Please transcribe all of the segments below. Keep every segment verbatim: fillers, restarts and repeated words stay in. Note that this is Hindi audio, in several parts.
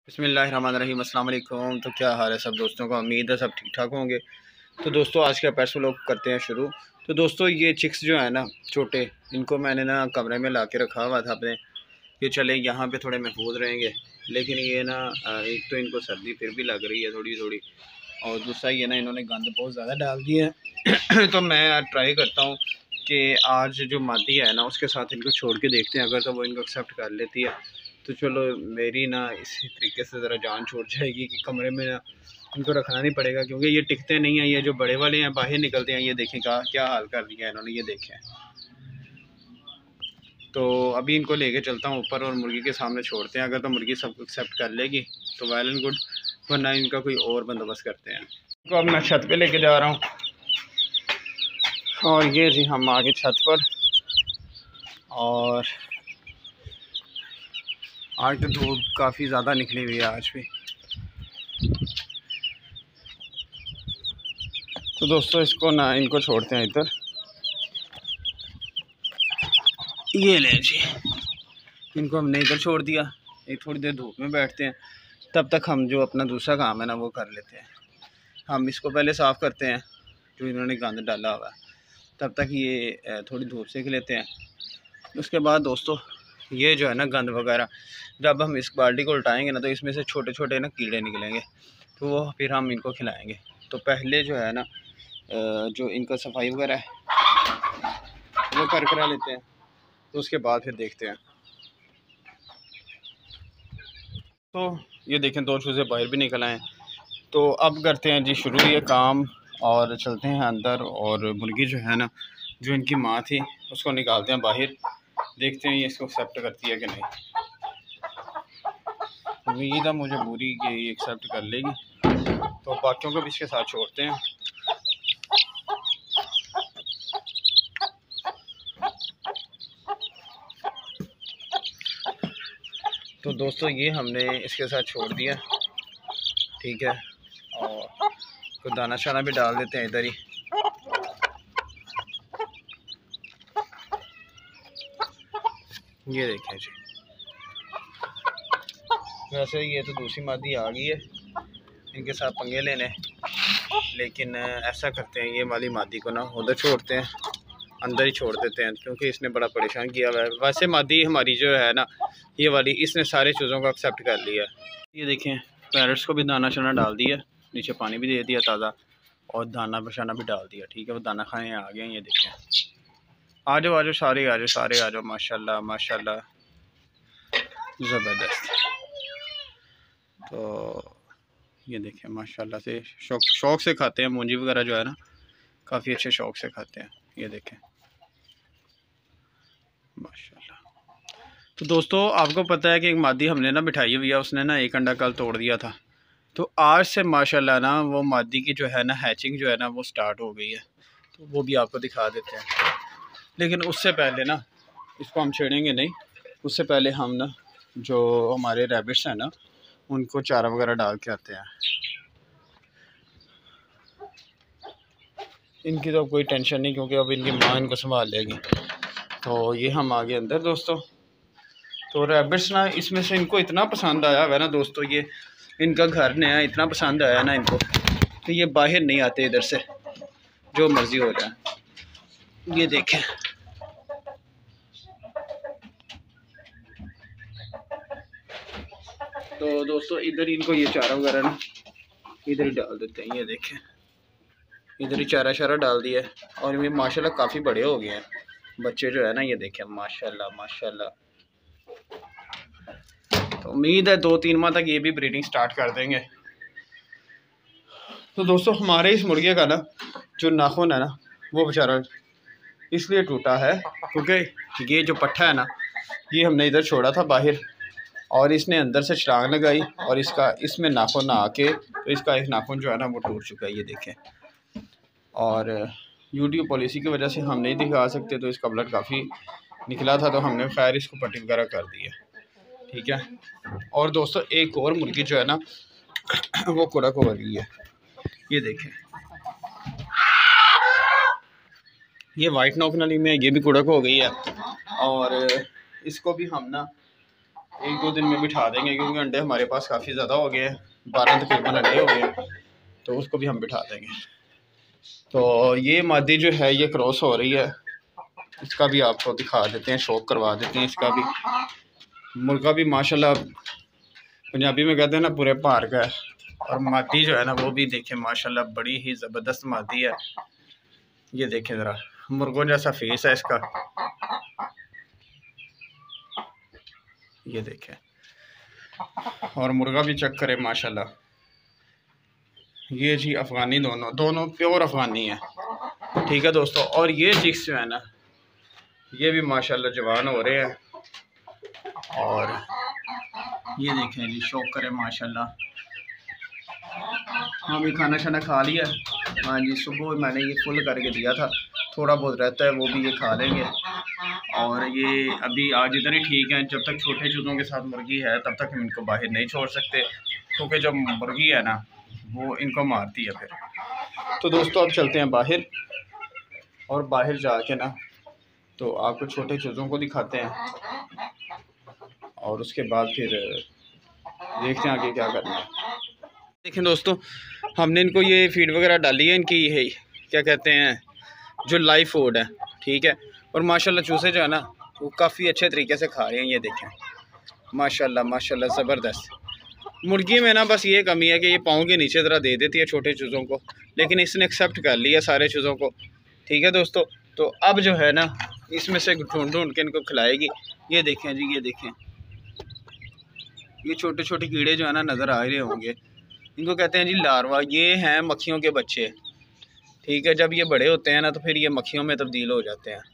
बिस्मिल्लाहिर्रहमानिर्रहीम, अस्सलाम वालेकुम। तो क्या हाल है सब दोस्तों का, उम्मीद है सब ठीक ठाक होंगे। तो दोस्तों आज का एपिसोड लोग करते हैं शुरू। तो दोस्तों ये चिक्स जो है ना छोटे, इनको मैंने ना कमरे में ला के रखा हुआ था अपने, ये चले यहाँ पे थोड़े महफूज रहेंगे। लेकिन ये ना एक तो इनको सर्दी फिर भी लग रही है थोड़ी थोड़ी, और दूसरा ये ना इन्होंने गंद बहुत ज़्यादा डाल दिया है। तो मैं ट्राई करता हूँ कि आज जो मादी है ना उसके साथ इनको छोड़ के देखते हैं, अगर तो वो इनको एक्सेप्ट कर लेती है तो चलो मेरी ना इसी तरीके से ज़रा जान छूट जाएगी कि कमरे में ना इनको रखना नहीं पड़ेगा, क्योंकि ये टिकते नहीं हैं। ये जो बड़े वाले हैं बाहर निकलते हैं, ये देखें का क्या हाल कर दिया है इन्होंने, ये देखें। तो अभी इनको लेके चलता हूँ ऊपर और मुर्गी के सामने छोड़ते हैं। अगर तो मुर्गी सबको एक्सेप्ट कर लेगी तो वेल एंड गुड, वरना इनका कोई और बंदोबस्त करते हैं। तो अब मैं छत पे लेके जा रहा हूँ, और ये जी हम आगे छत पर। और आज तो धूप काफ़ी ज़्यादा निकली हुई है आज भी। तो दोस्तों इसको ना इनको छोड़ते हैं इधर, ये ले जी, इनको हमने इधर छोड़ दिया। एक थोड़ी देर धूप में बैठते हैं, तब तक हम जो अपना दूसरा काम है ना वो कर लेते हैं। हम इसको पहले साफ़ करते हैं जो इन्होंने गंद डाला हुआ है, तब तक ये थोड़ी धूप सेक लेते हैं। उसके बाद दोस्तों ये जो है ना गंद वगैरह, जब हम इस बाल्टी को उल्टाएंगे ना तो इसमें से छोटे छोटे ना कीड़े निकलेंगे, तो वो फिर हम इनको खिलाएंगे। तो पहले जो है ना जो इनका सफाई वगैरह है वो कर करा लेते हैं, तो उसके बाद फिर देखते हैं। तो ये देखें दो चूज़े बाहर भी निकल आए। तो अब करते हैं जी शुरू ये काम, और चलते हैं अंदर। और मुर्गी जो है ना जो इनकी माँ थी उसको निकालते हैं बाहर, देखते हैं ये इसको एक्सेप्ट करती है कि नहीं। उम्मीद है मुझे पूरी कि ये एक्सेप्ट कर लेगी, तो बाकियों को भी इसके साथ छोड़ते हैं। तो दोस्तों ये हमने इसके साथ छोड़ दिया, ठीक है। और तो दाना शाना भी डाल देते हैं इधर ही। ये देखें जी, वैसे ये तो दूसरी मादी आ गई है इनके साथ पंगे लेने, लेकिन ऐसा करते हैं ये वाली मादी को ना उधर छोड़ते हैं, अंदर ही छोड़ देते हैं, क्योंकि इसने बड़ा परेशान किया हुआ है। वैसे मादी हमारी जो है ना ये वाली, इसने सारे चीज़ों को एक्सेप्ट कर लिया। ये देखें पैरट्स को भी दाना शाना डाल दिया, नीचे पानी भी दे दिया ताज़ा, और दाना बशाना भी डाल दिया, ठीक है। वो दाना खाने आ गए। ये देखें, आ जाओ आ जाओ सारे आ जाओ सारे आ जाओ, माशाल्लाह माशाल्लाह ज़बरदस्त। तो ये देखें माशाल्लाह से शौक शौक से खाते हैं, मूंजी वगैरह जो है ना काफ़ी अच्छे शौक से खाते हैं। ये देखें माशाल्लाह। तो दोस्तों आपको पता है कि एक मादी हमने ना बिठाई हुई है, उसने ना एक अंडा कल तोड़ दिया था। तो आज से माशाल्लाह ना वो मादी की जो है ना हैचिंग जो है ना वो स्टार्ट हो गई है, तो वो भी आपको दिखा देते हैं। लेकिन उससे पहले ना इसको हम छेड़ेंगे नहीं, उससे पहले हम ना जो हमारे रैबिट्स हैं ना उनको चारा वगैरह डाल के आते हैं। इनकी तो कोई टेंशन नहीं, क्योंकि अब इनकी माँ इनको संभाल लेगी। तो ये हम आ गए अंदर दोस्तों। तो रैबिट्स ना इसमें से इनको इतना पसंद आया है ना दोस्तों, ये इनका घर नया इतना पसंद आया ना इनको, तो ये बाहर नहीं आते इधर से, जो मर्ज़ी हो रहा है। ये देखें तो दोस्तों इधर इनको ये चारा वगैरह ना इधर ही डाल देते हैं। ये देखें इधर ही चारा शारा डाल दिया है, और ये माशाल्लाह काफ़ी बड़े हो गए हैं बच्चे जो है ना। ये देखें माशाल्लाह माशाल्लाह। तो उम्मीद है दो तीन माह तक ये भी ब्रीडिंग स्टार्ट कर देंगे। तो दोस्तों हमारे इस मुर्गे का ना जो नाखून है ना वो बेचारा इसलिए टूटा है क्योंकि ये जो पट्ठा है ना ये हमने इधर छोड़ा था बाहर, और इसने अंदर से छलांग लगाई, और इसका इसमें नाखून ना आके तो इसका एक नाखून जो है ना वो टूट चुका है। ये देखें, और यूट्यूब पॉलिसी की वजह से हम नहीं दिखा सकते, तो इसका ब्लड काफ़ी निकला था, तो हमने खैर इसको पट्टी वगैरह कर दी है, ठीक है। और दोस्तों एक और मुर्गी जो है ना वो कुड़क हो रही है। ये देखें ये वाइट नोक नली में ये भी कुड़क हो गई है, और इसको भी हम ना एक दो दिन में बिठा देंगे, क्योंकि अंडे हमारे पास काफ़ी ज़्यादा हो गए हैं, बारह तकरीबन अंडे हो गए, तो उसको भी हम बिठा देंगे। तो ये मादी जो है ये क्रॉस हो रही है, इसका भी आपको दिखा देते हैं, शौक करवा देते हैं इसका भी। मुर्गा भी माशाल्लाह पंजाबी में कहते हैं ना पूरे भार का है, और मादी जो है ना वो भी देखें माशाल्लाह बड़ी ही ज़बरदस्त मादी है। ये देखें ज़रा, मुर्गों जैसा फेस है इसका, ये देखें। और मुर्गा भी चेक करें माशाल्लाह। ये जी अफ़गानी, दोनों दोनों प्योर अफ़गानी है, ठीक है दोस्तों। और ये चिक्स जो है ना ये भी माशाल्लाह जवान हो रहे हैं, और ये देखें जी शौक करें माशाल्लाह। हाँ भी खाना शाना खा लिया, हाँ जी सुबह मैंने ये फुल करके दिया था, थोड़ा बहुत रहता है वो भी ये खा लेंगे। और ये अभी आज इधर ही ठीक है, जब तक छोटे चूज़ों के साथ मुर्गी है तब तक हम इनको बाहर नहीं छोड़ सकते, क्योंकि जब मुर्गी है ना वो इनको मारती है फिर। तो दोस्तों अब चलते हैं बाहर, और बाहर जाके ना तो आपको छोटे चूज़ों को दिखाते हैं, और उसके बाद फिर देखते हैं आगे क्या करना है। देखें दोस्तों, हमने इनको ये फीड वगैरह डाली है, इनकी ये क्या कहते हैं जो लाइव फूड है, ठीक है। और माशाल्लाह चूज़े जो है ना वो काफ़ी अच्छे तरीके से खा रहे हैं, ये देखें माशाल्लाह माशाल्लाह ज़बरदस्त। मुर्गी में ना बस ये कमी है कि ये पाँव के नीचे तरह दे देती है छोटे चूज़ों को, लेकिन इसने एक्सेप्ट कर लिया सारे चूज़ों को, ठीक है दोस्तों। तो अब जो है ना इसमें से ढूंढ ढूंढ के इनको खिलाएगी। ये देखें जी, ये देखें, ये छोटे छोटे कीड़े जो है ना नज़र आ रहे होंगे, इनको कहते हैं जी लार्वा। ये हैं मक्खियों के बच्चे, ठीक है। जब ये बड़े होते हैं ना तो फिर ये मक्खियों में तब्दील हो जाते हैं,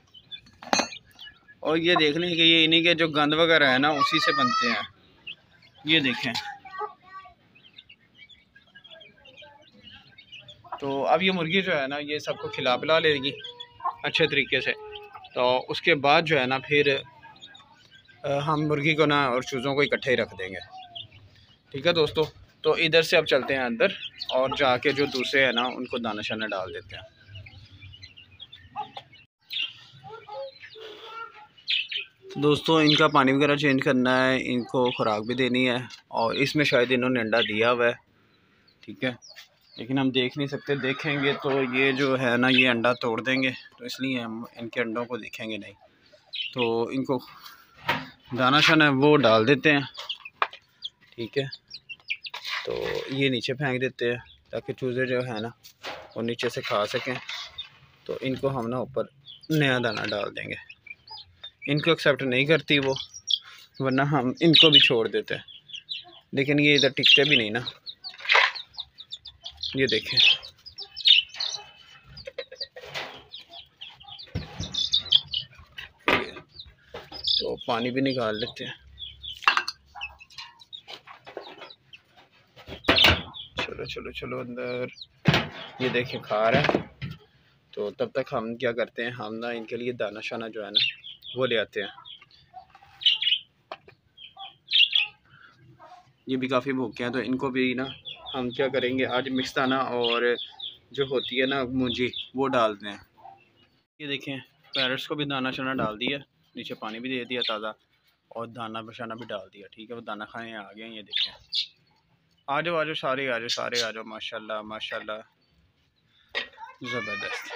और ये देख लें कि ये इन्हीं के जो गंद वगैरह है ना उसी से बनते हैं। ये देखें, तो अब ये मुर्गी जो है ना ये सबको खिला पिला लेगी अच्छे तरीके से। तो उसके बाद जो है ना फिर हम मुर्गी को ना और चूज़ों को इकट्ठे ही रख देंगे, ठीक है दोस्तों। तो इधर से अब चलते हैं अंदर, और जाके जो दूसरे हैं ना उनको दाना शाना डाल देते हैं। तो दोस्तों इनका पानी वगैरह चेंज करना है, इनको खुराक भी देनी है, और इसमें शायद इन्होंने अंडा दिया हुआ है, ठीक है, लेकिन हम देख नहीं सकते, देखेंगे तो ये जो है ना ये अंडा तोड़ देंगे, तो इसलिए हम इनके अंडों को देखेंगे नहीं। तो इनको दाना शाना वो डाल देते हैं, ठीक है। तो ये नीचे फेंक देते हैं ताकि चूज़े जो है ना वो नीचे से खा सकें। तो इनको हम ना ऊपर नया दाना डाल देंगे, इनको एक्सेप्ट नहीं करती वो, वरना हम इनको भी छोड़ देते हैं, लेकिन ये इधर टिकते भी नहीं ना। ये देखें, तो पानी भी निकाल लेते हैं। चलो चलो चलो अंदर। ये देखें खा रहा है, तो तब तक हम क्या करते हैं, हम ना इनके लिए दाना शाना जो है ना वो ले आते हैं। ये भी काफ़ी भूखे हैं, तो इनको भी ना हम क्या करेंगे, आज मिक्स दाना और जो होती है ना मूंजी वो डालते हैं। ये देखें पैरट्स को भी दाना शाना डाल दिया, नीचे पानी भी दे दिया ताज़ा, और दाना बशाना भी डाल दिया, ठीक है। वो दाना खाने आ गए हैं, ये देखें। आ जाओ आ जाओ सारे आ जाओ सारे आ जाओ, माशाल्लाह माशाल्लाह ज़बरदस्त।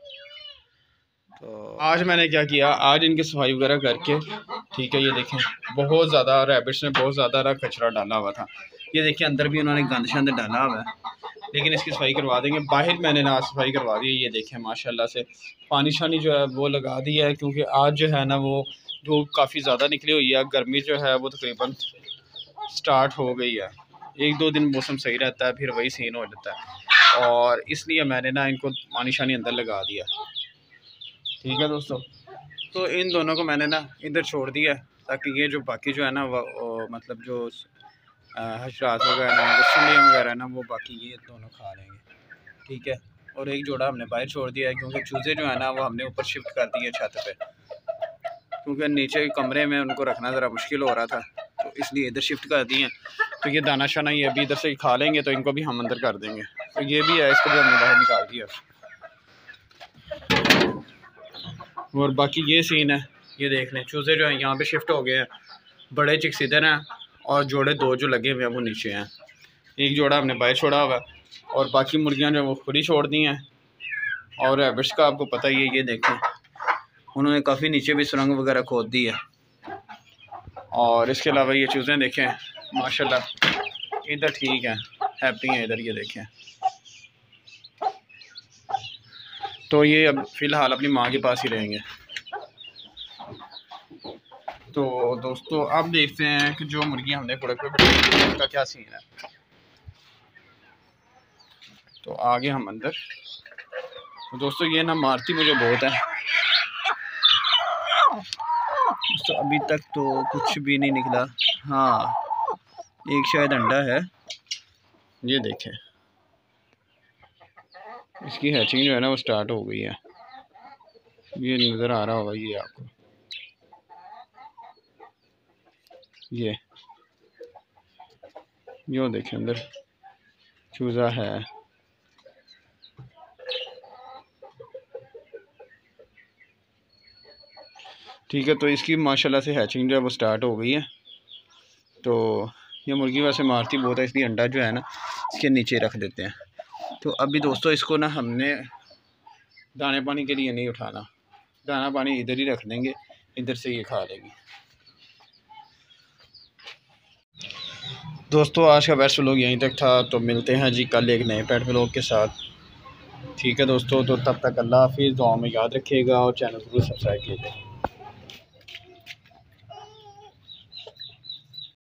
तो आज मैंने क्या किया, आज इनकी सफाई वगैरह करके, ठीक है। ये देखें बहुत ज़्यादा रैबिट्स ने बहुत ज़्यादा कचरा डाला हुआ था। ये देखिए अंदर भी उन्होंने गंद शंद डाला हुआ है, लेकिन इसकी सफाई करवा देंगे। बाहर मैंने ना सफाई करवा दी है, ये देखें माशाल्लाह से पानी शानी जो है वो लगा दिया है, क्योंकि आज जो है ना वो धूप काफ़ी ज़्यादा निकली हुई है, गर्मी जो है वो तकरीबन स्टार्ट हो गई है। एक दो दिन मौसम सही रहता है, फिर वही सीन हो जाता है, और इसलिए मैंने ना इनको पानी शानी अंदर लगा दिया, ठीक है दोस्तों। तो इन दोनों को मैंने ना इधर छोड़ दिया, ताकि ये जो बाकी जो है ना वो मतलब जो हशरात वगैरह गुस्सलियाँ वगैरह ना वो बाकी ये दोनों खा लेंगे, ठीक है। और एक जोड़ा हमने बाहर छोड़ दिया है, क्योंकि चूज़े जो है ना वो हमने ऊपर शिफ्ट कर दिए छत पे, क्योंकि नीचे कमरे में उनको रखना ज़रा मुश्किल हो रहा था, तो इसलिए इधर शिफ्ट कर दिए। तो ये दाना शाना ये अभी इधर से खा लेंगे, तो इनको भी हम अंदर कर देंगे। तो ये भी है, इसको भी हमने बाहर निकाल दिया। और बाकी ये सीन है, ये देख लें चूज़े जो है यहाँ पे शिफ्ट हो गए हैं, बड़े चिक्स इधर हैं और जोड़े दो जो लगे हुए हैं वो नीचे हैं। एक जोड़ा हमने बाहर छोड़ा हुआ है और बाकी मुर्गियाँ जो वो खुद ही छोड़ दी हैं। और रैबिट्स का आपको पता ही है, ये देखें उन्होंने काफ़ी नीचे भी सुरंग वगैरह खोद दी है। और इसके अलावा ये चूज़ें देखें माशाल्लाह इधर ठीक है, हैप्पी हैं इधर, ये देखें। तो ये अब फ़िलहाल अपनी माँ के पास ही रहेंगे। तो दोस्तों अब देखते हैं कि जो मुर्गी हमने कुड़क पे बैठाई उसका क्या सीन है। तो आगे हम अंदर। तो दोस्तों ये ना मारती मुझे बहुत है। तो अभी तक तो कुछ भी नहीं निकला। हाँ एक शायद अंडा है, ये देखें इसकी हैचिंग जो है ना वो स्टार्ट हो गई है। ये नज़र आ रहा होगा ये आपको, ये यो देखें अंदर चूज़ा है। ठीक है, तो इसकी माशाल्लाह से हैचिंग जो है वो स्टार्ट हो गई है। तो ये मुर्गी वैसे मारती बहुत है, इसलिए अंडा जो है ना इसके नीचे रख देते हैं। तो अभी दोस्तों इसको ना हमने दाने पानी के लिए नहीं उठाना, दाना पानी इधर ही रख देंगे, इधर से ये खा लेगी। दोस्तों आज का बेस्ट व्लॉग यहीं तक था। तो मिलते हैं जी कल एक नए पेट व्लॉग के साथ। ठीक है दोस्तों, तो तब तक अल्लाह हाफिज़, दुआ में याद रखिएगा और चैनल को सब्सक्राइब कीजिएगा।